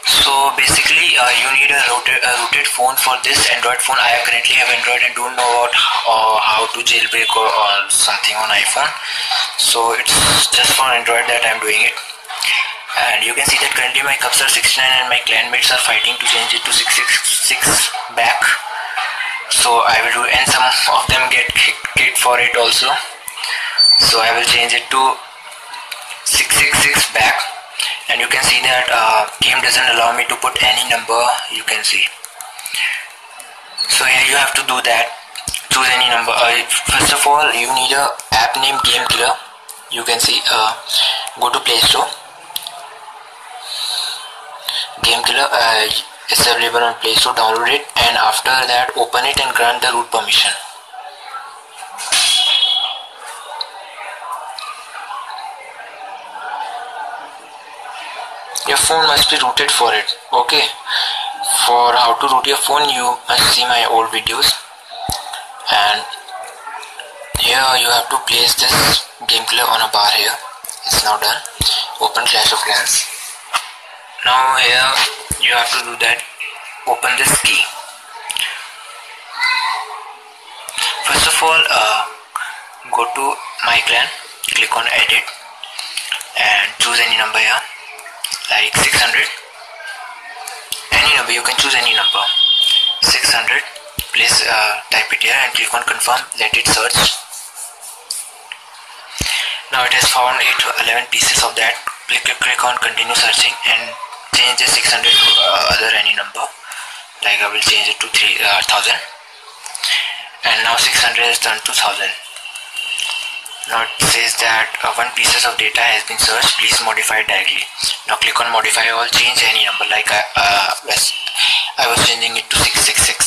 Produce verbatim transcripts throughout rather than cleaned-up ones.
So basically uh, you need a rooted, a rooted phone for this Android phone. I currently have Android and don't know about uh, how to jailbreak or, or something on iPhone. So it's just for Android that I'm doing it. And you can see that currently my cups are sixty-nine and my clanmates are fighting to change it to six six six back. So I will do, and some of them get kicked for it also. So I will change it to six six six back, and you can see that uh, game doesn't allow me to put any number. You can see. So here you have to do that. Choose any number. Uh, first of all, you need a app named Game Killer. You can see. Uh, go to Play Store. Game Killer uh, is available on Play Store. Download it, and after that, open it and grant the root permission. Your phone must be rooted for it. Okay. For how to root your phone, you must see my old videos. And here you have to place this Game Killer on a bar here. It's now done. Open Clash of Clans. Now here you have to do that. Open this key. First of all, uh, go to My Clan. Click on Edit and choose any number here. Like six hundred, any number, you can choose any number, six hundred, please uh, type it here and click on confirm, let it search. Now it has found eight to eleven pieces of that. Click, click on continue searching and change the six hundred to uh, other any number, like I will change it to three thousand, and now six hundred is turned to one thousand. Now it says that uh, one pieces of data has been searched, please modify it directly. Now click on modify all, change any number, like I, uh, was, I was changing it to six six six.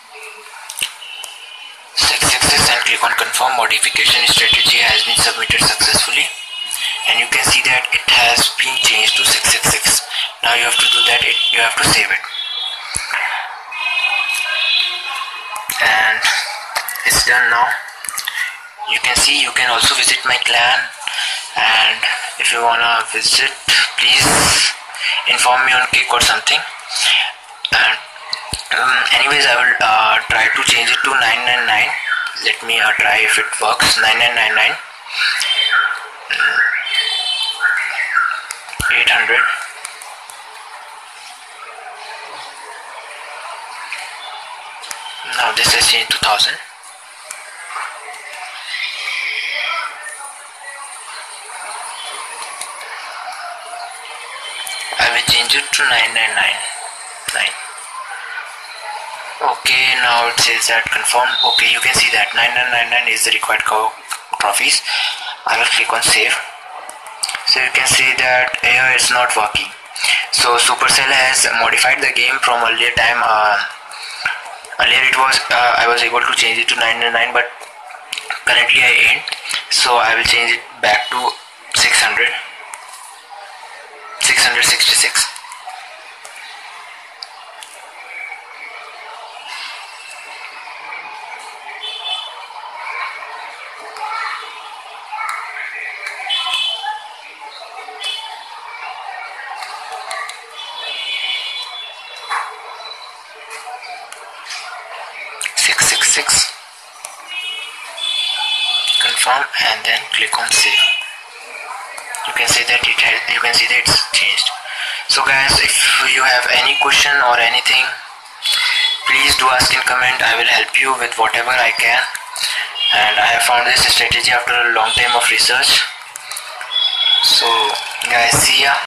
six six six and click on confirm. Modification strategy has been submitted successfully, and you can see that it has been changed to six six six. Now you have to do that, it, you have to save it. And it's done now. You can see, you can also visit my clan, and if you wanna visit, please inform me on Kick or something. And um, anyways, I will uh, try to change it to nine nine nine. Let me uh, try if it works. Nine nine nine nine. Eight hundred. Now this is changed to one thousand. I will change it to nine nine nine nine. Okay, now it says that confirm. Okay, you can see that nine nine nine nine is the required trophies. I will click on save. So you can see that here it's not working. So Supercell has modified the game from earlier time. Uh, earlier it was uh, I was able to change it to nine nine nine, but currently I ain't. So I will change it back to six hundred. six hundred sixty-six. six six six. Confirm and then click on save. You can see that it has, you can see that it's changed. So guys, if you have any question or anything, please do ask in comment. I will help you with whatever I can, and I have found this strategy after a long time of research. So guys, see ya.